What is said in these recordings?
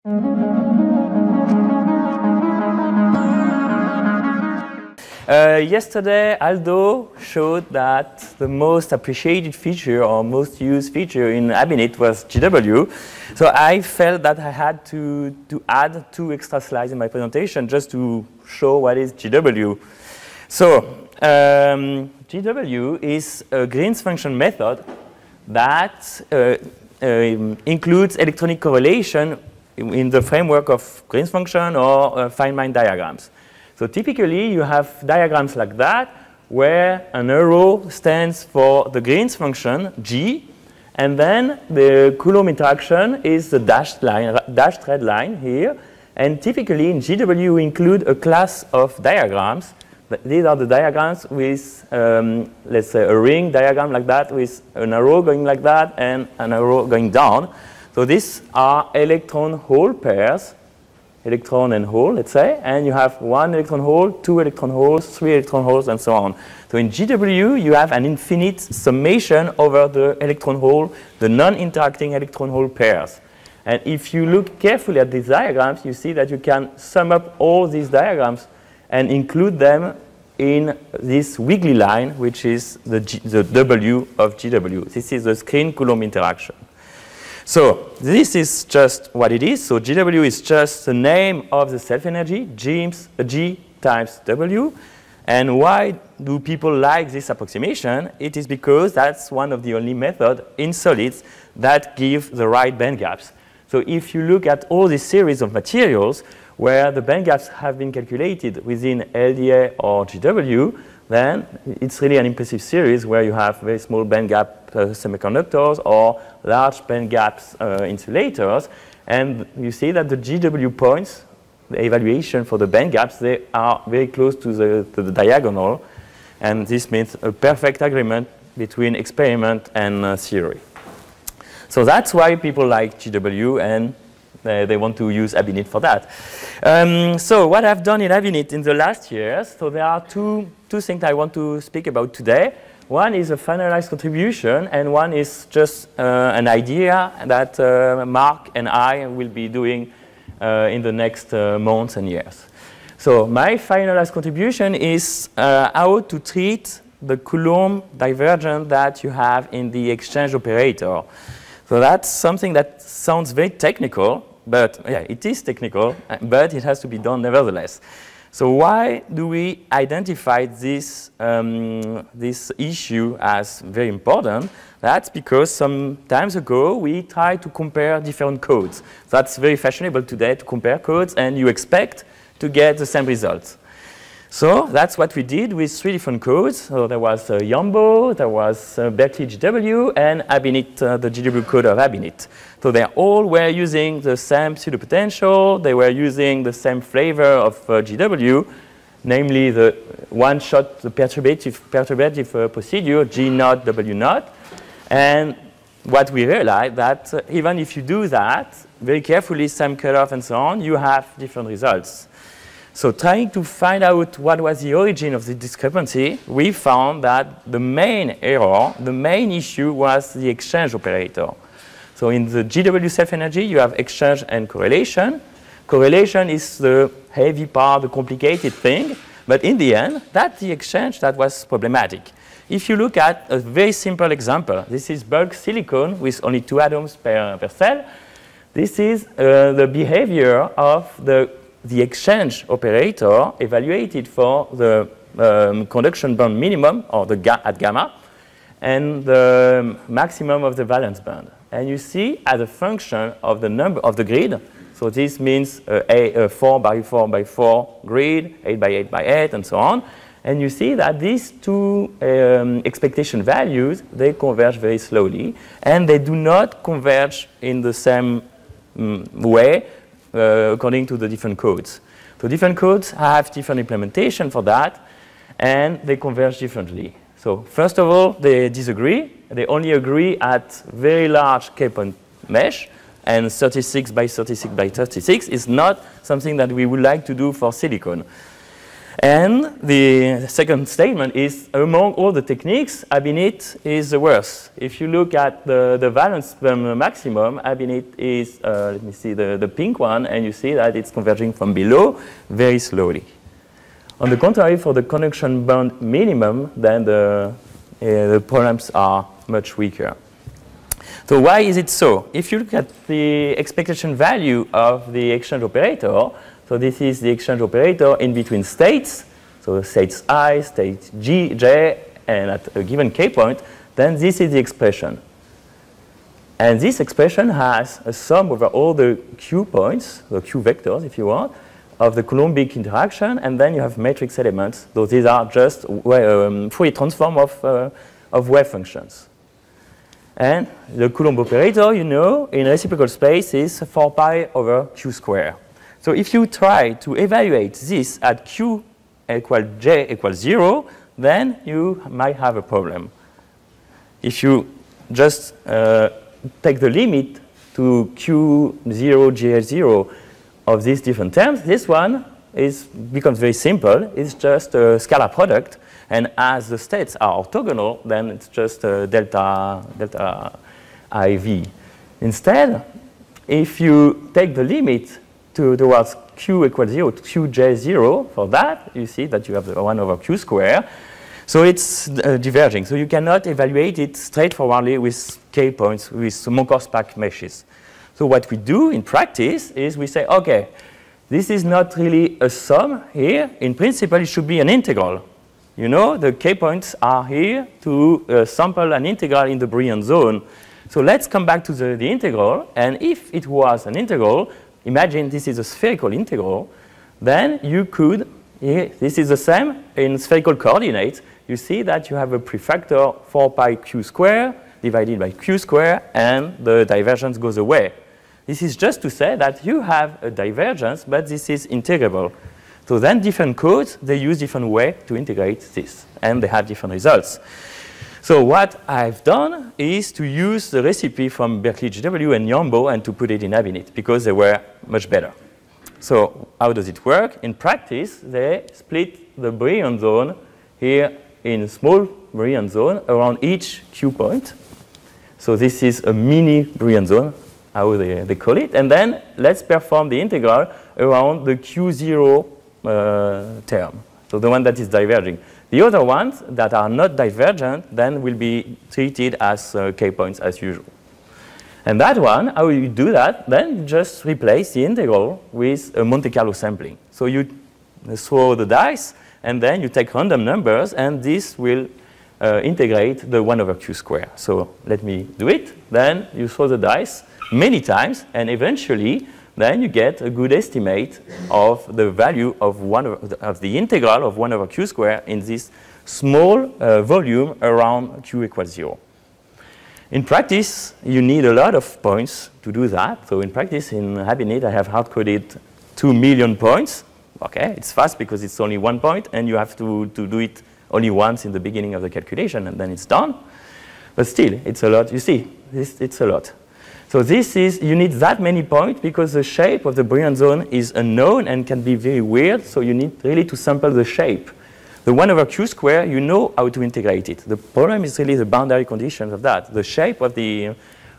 Yesterday, Aldo showed that the most appreciated feature or most used feature in Abinit was GW. So I felt that I had to add 2 extra slides in my presentation just to show what is GW. So GW is a Green's function method that includes electronic correlation in the framework of Green's function or Feynman diagrams. So typically, you have diagrams like that, where an arrow stands for the Green's function, G, and then the Coulomb interaction is the dashed red line here. And typically, in GW, we include a class of diagrams. These are the diagrams with, let's say, a ring diagram like that, with an arrow going like that and an arrow going down. So these are electron-hole pairs. Electron and hole, let's say, and you have 1 electron hole, 2 electron holes, 3 electron holes, and so on. So in GW, you have an infinite summation over the electron hole, the non-interacting electron hole pairs. And if you look carefully at these diagrams, you see that you can sum up all these diagrams and include them in this wiggly line, which is the W of GW. This is the screen-Coulomb interaction. So this is just what it is. So GW is just the name of the self-energy, G times W. And why do people like this approximation? It is because that's one of the only methods in solids that give the right band gaps. So if you look at all this series of materials where the band gaps have been calculated within LDA or GW, then it's really an impressive series where you have very small band gap semiconductors or large band gaps insulators. And you see that the GW points, the evaluation for the band gaps, they are very close to the diagonal. And this means a perfect agreement between experiment and theory. So that's why people like GW, and they want to use Abinit for that. So what I've done in Abinit in the last years, so there are two things I want to speak about today. One is a finalized contribution, and one is just an idea that Mark and I will be doing in the next months and years. So my finalized contribution is how to treat the Coulomb divergence that you have in the exchange operator. So that's something that sounds very technical, but yeah, it is technical, but it has to be done nevertheless. So why do we identify this, this issue as very important? That's because some times ago we tried to compare different codes. That's very fashionable today to compare codes, and you expect to get the same results. So that's what we did with 3 different codes. So there was Yambo, there was Berkeley GW, and Abinit, the GW code of Abinit. So they all were using the same pseudopotential. They were using the same flavor of GW, namely the one-shot, the perturbative procedure, G naught, W naught. And what we realized that even if you do that very carefully, same cutoff and so on, you have different results. So trying to find out what was the origin of the discrepancy, we found that the main error, the main issue was the exchange operator. So in the GW self-energy, you have exchange and correlation. Correlation is the heavy part, the complicated thing. But in the end, that's the exchange that was problematic. If you look at a very simple example, this is bulk silicon with only 2 atoms per cell. This is the behavior of the exchange operator evaluated for the conduction band minimum, or at gamma, and the maximum of the valence band. And you see, as a function of the number of the grid, so this means a 4 by 4 by 4 grid, 8 by 8 by 8, and so on. And you see that these 2 expectation values, they converge very slowly, and they do not converge in the same way according to the different codes. So different codes have different implementation for that, and they converge differently. So first of all, they disagree. They only agree at very large K-point mesh, and 36 by 36 by 36 is not something that we would like to do for silicon. And the second statement is, among all the techniques, ab init is the worst. If you look at the valence maximum, ab init is, let me see, the pink one, and you see that it's converging from below very slowly. On the contrary, for the conduction band minimum, then the problems are much weaker. So why is it so? If you look at the expectation value of the exchange operator, so this is the exchange operator in between states, so states I, state G, J, and at a given k point, then this is the expression. And this expression has a sum over all the q points, the q vectors if you want, of the Coulombic interaction, and then you have matrix elements. So these are just Fourier transform of wave functions. And the Coulomb operator, you know, in reciprocal space is 4 pi over q squared. So if you try to evaluate this at q equal j equals 0, then you might have a problem. If you just take the limit to q0, j0 of these different terms, this one becomes very simple. It's just a scalar product. And as the states are orthogonal, then it's just delta IV. Instead, if you take the limit towards q equals 0 to qj0, for that, you see that you have the 1 over q squared. So it's diverging. So you cannot evaluate it straightforwardly with k points, with Monkhorst-Pack meshes. So what we do in practice is we say, OK, this is not really a sum here. In principle, it should be an integral. You know, the k points are here to sample an integral in the Brillouin zone. So let's come back to the integral. And if it was an integral, imagine this is a spherical integral, then you could, this is the same in spherical coordinates. You see that you have a prefactor 4 pi q squared divided by q squared, and the divergence goes away. This is just to say that you have a divergence, but this is integrable. So then different codes, they use different way to integrate this, and they have different results. So what I've done is to use the recipe from Berkeley GW and Yambo and to put it in ab init, because they were much better. So how does it work? In practice, they split the Brillouin zone here in a small Brillouin zone around each q point. So this is a mini Brillouin zone, how they call it. And then let's perform the integral around the q0 term, so the one that is diverging. The other ones that are not divergent then will be treated as k points as usual. And that one, how you do that? Then you just replace the integral with a Monte Carlo sampling. So you throw the dice, and then you take random numbers, and this will integrate the 1 over q squared. So let me do it. Then you throw the dice many times, and eventually then you get a good estimate of the value of the integral of 1 over q squared in this small volume around q equals 0. In practice, you need a lot of points to do that. So in practice, in ab init, I have hard-coded 2 million points. OK, it's fast because it's only 1 point, and you have to do it only once in the beginning of the calculation, and then it's done. But still, it's a lot. You see, it's a lot. So this is, you need that many points because the shape of the Brillouin zone is unknown and can be very weird, so you need really to sample the shape. The 1 over q squared, you know how to integrate it. The problem is really the boundary conditions of that, the shape of the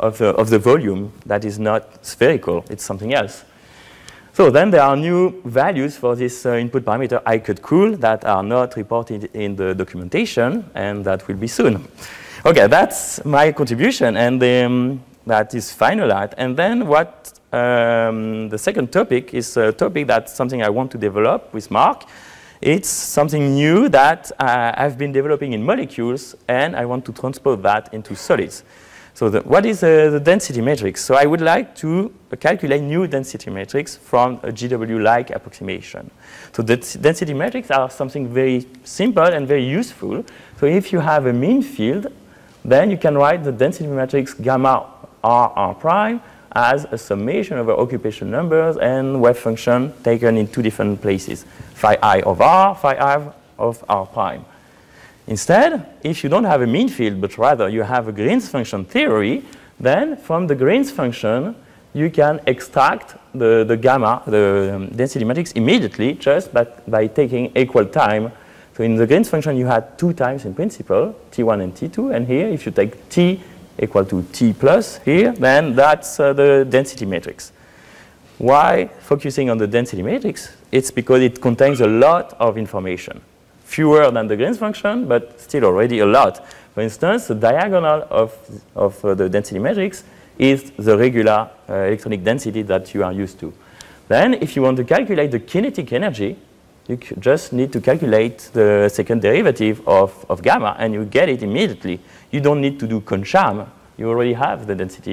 volume that is not spherical, it's something else. So then there are new values for this input parameter I_cool that are not reported in the documentation, and that will be soon. OK, that's my contribution. And that is finalized. And then what the second topic is a topic that's something I want to develop with Mark. It's something new that I've been developing in molecules, and I want to transpose that into solids. So what is the density matrix? So I would like to calculate new density matrix from a GW-like approximation. So the density matrix are something very simple and very useful. So if you have a mean field, then you can write the density matrix gamma R prime as a summation over occupation numbers and wave function taken in 2 different places, phi I of R, phi I of R prime. Instead, if you don't have a mean field, but rather you have a Green's function theory, then from the Green's function, you can extract the gamma, the density matrix, immediately just by taking equal time. So in the Green's function, you had 2 times in principle, T1 and T2. And here, if you take T equal to T plus here, then that's the density matrix. Why focusing on the density matrix? It's because it contains a lot of information. Fewer than the Green's function, but still already a lot. For instance, the diagonal of the density matrix is the regular electronic density that you are used to. Then, if you want to calculate the kinetic energy, you just need to calculate the second derivative of gamma, and you get it immediately. You don't need to do Kohn-Sham. You already have the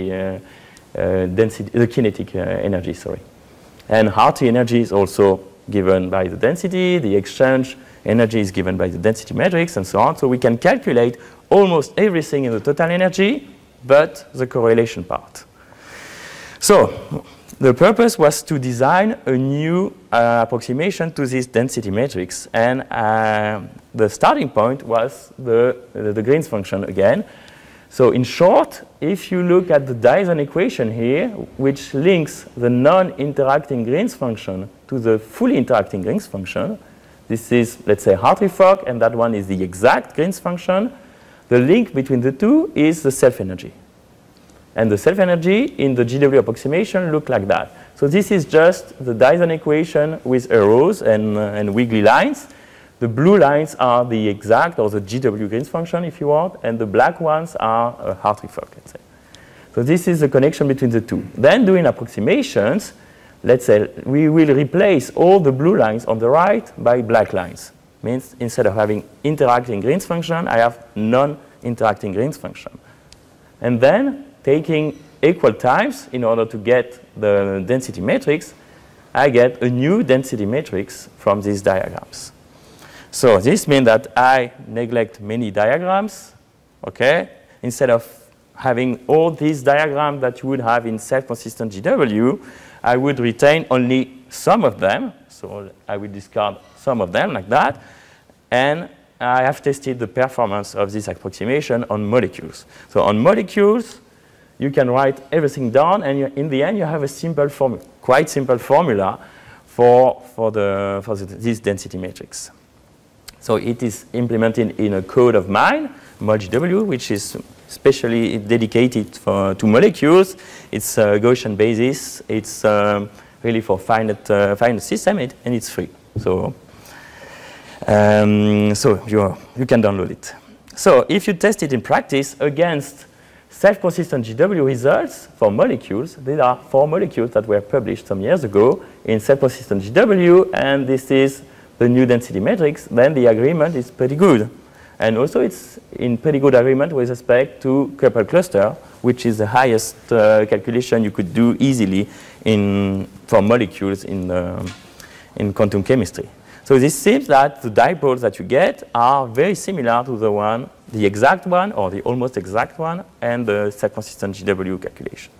the kinetic energy, sorry. And Hartree energy is also given by the density. The exchange energy is given by the density matrix, and so on. So we can calculate almost everything in the total energy, but the correlation part. So the purpose was to design a new approximation to this density matrix. And the starting point was the Green's function again. So in short, if you look at the Dyson equation here, which links the non-interacting Green's function to the fully interacting Green's function, this is, let's say, Hartree-Fock, and that one is the exact Green's function. The link between the two is the self-energy. And the self-energy in the GW approximation look like that. So this is just the Dyson equation with arrows and wiggly lines. The blue lines are the exact, or the GW Green's function, if you want, and the black ones are Hartree-Fock, let's say. So this is the connection between the two. Then doing approximations, let's say we will replace all the blue lines on the right by black lines. Means instead of having interacting Green's function, I have non-interacting Green's function. And then taking equal times in order to get the density matrix, I get a new density matrix from these diagrams. So this means that I neglect many diagrams, okay? Instead of having all these diagrams that you would have in self-consistent GW, I would retain only some of them. So I will discard some of them like that. And I have tested the performance of this approximation on molecules. So on molecules, you can write everything down, and in the end, you have a simple formula, quite simple formula for this density matrix. So it is implemented in a code of mine, MolGW, which is specially dedicated to molecules. It's a Gaussian basis. It's really for finite system, and it's free. So, you can download it. So if you test it in practice against self-consistent GW results for molecules, these are 4 molecules that were published some years ago in self-consistent GW, and this is the new density matrix, then the agreement is pretty good. And also it's in pretty good agreement with respect to coupled cluster, which is the highest calculation you could do easily for molecules in quantum chemistry. So this seems that the dipoles that you get are very similar to the exact one, or the almost exact one, and the self-consistent GW calculations.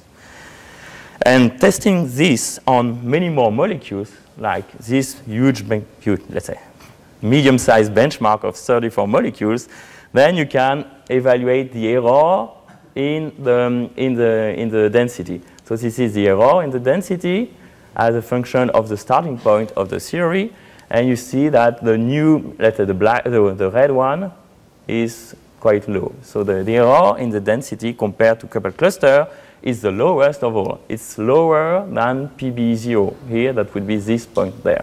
And testing this on many more molecules, like this huge, let's say, medium-sized benchmark of 34 molecules, then you can evaluate the error in the density. So this is the error in the density as a function of the starting point of the theory, and you see that the new, let's say, the red one is quite low. So the error in the density compared to coupled cluster is the lowest of all. It's lower than PB0 here. That would be this point there.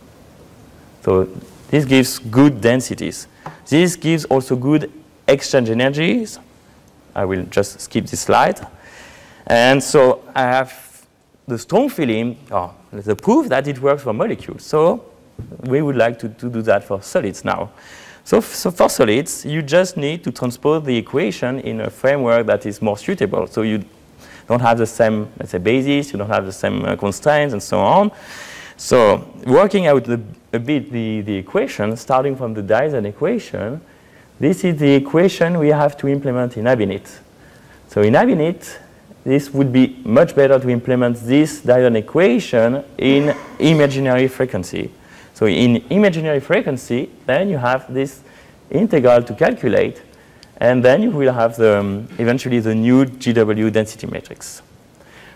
So this gives good densities. This gives also good exchange energies. I will just skip this slide. And so I have the strong feeling, the proof that it works for molecules. So we would like to do that for solids now. So for solids, you just need to transpose the equation in a framework that is more suitable. So you don't have the same, let's say, basis, you don't have the same constraints, and so on. So working out a bit the equation, starting from the Dyson equation, this is the equation we have to implement in Abinit. So in Abinit, this would be much better to implement this Dyson equation in imaginary frequency. So in imaginary frequency, then you have this integral to calculate, and then you will have eventually the new GW density matrix.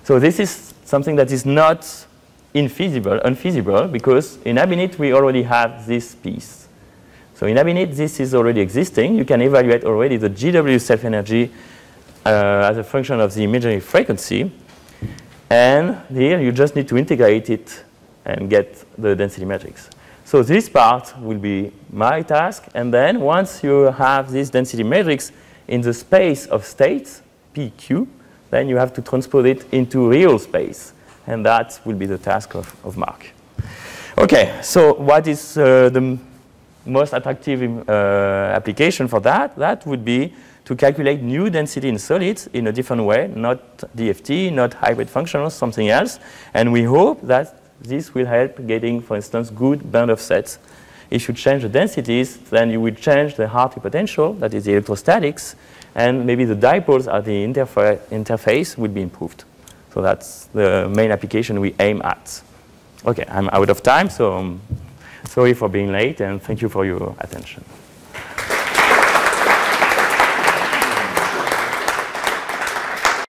So this is something that is not unfeasible, because in Abinit we already have this piece. So in Abinit this is already existing. You can evaluate already the GW self-energy as a function of the imaginary frequency. And here you just need to integrate it and get the density matrix. So this part will be my task. And then once you have this density matrix in the space of states, PQ, then you have to transpose it into real space. And that will be the task of Mark. OK, so what is the most attractive application for that? That would be to calculate new density in solids in a different way, not DFT, not hybrid functionals, something else. And we hope that this will help getting, for instance, good band offsets. If you change the densities, then you will change the Hartree potential, that is the electrostatics, and maybe the dipoles at the interface will be improved. So that's the main application we aim at. OK, I'm out of time, so sorry for being late, and thank you for your attention.